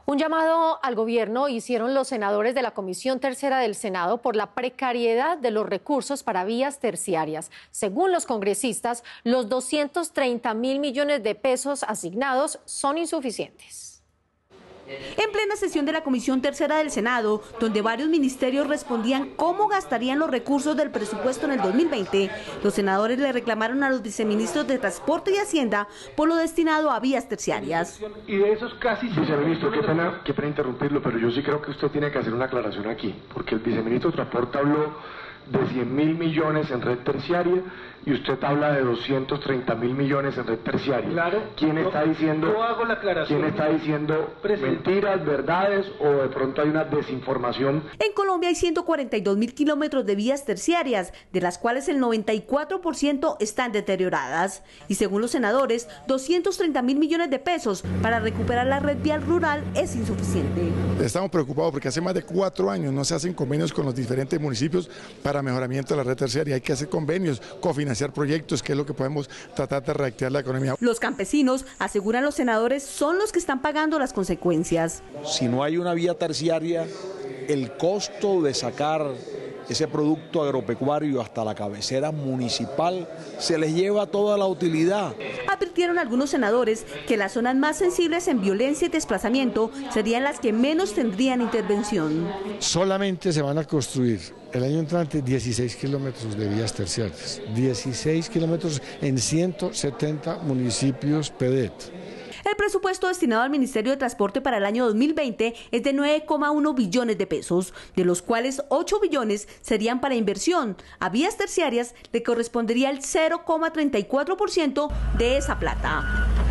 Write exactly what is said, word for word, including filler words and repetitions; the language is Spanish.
Un llamado al gobierno hicieron los senadores de la Comisión Tercera del Senado por la precariedad de los recursos para vías terciarias. Según los congresistas, los doscientos treinta mil millones de pesos asignados son insuficientes. En plena sesión de la Comisión Tercera del Senado, donde varios ministerios respondían cómo gastarían los recursos del presupuesto en el dos mil veinte, los senadores le reclamaron a los viceministros de Transporte y Hacienda por lo destinado a vías terciarias. Y de esos casi... Viceministro, qué pena, qué pena interrumpirlo, pero yo sí creo que usted tiene que hacer una aclaración aquí, porque el viceministro de Transporte habló de cien mil millones en red terciaria y usted habla de doscientos treinta mil millones en red terciaria. Claro. ¿Quién yo, está diciendo, yo hago la aclaración, ¿quién está diciendo mentiras, verdades o de pronto hay una desinformación? En Colombia hay ciento cuarenta y dos mil kilómetros de vías terciarias, de las cuales el noventa y cuatro por ciento están deterioradas. Y según los senadores, doscientos treinta mil millones de pesos para recuperar la red vial rural es insuficiente. Estamos preocupados porque hace más de cuatro años no se hacen convenios con los diferentes municipios para mejoramiento de la red terciaria. Hay que hacer convenios, cofinanciar proyectos, que es lo que podemos tratar de reactivar la economía. Los campesinos, aseguran los senadores, son los que están pagando las consecuencias. Si no hay una vía terciaria, el costo de sacar ese producto agropecuario hasta la cabecera municipal se les lleva toda la utilidad. Advirtieron algunos senadores que las zonas más sensibles en violencia y desplazamiento serían las que menos tendrían intervención. Solamente se van a construir el año entrante dieciséis kilómetros de vías terciarias, dieciséis kilómetros en ciento setenta municipios P D E T. El presupuesto destinado al Ministerio de Transporte para el año dos mil veinte es de nueve coma uno billones de pesos, de los cuales ocho billones serían para inversión. A vías terciarias le correspondería el cero coma treinta y cuatro por ciento de esa plata.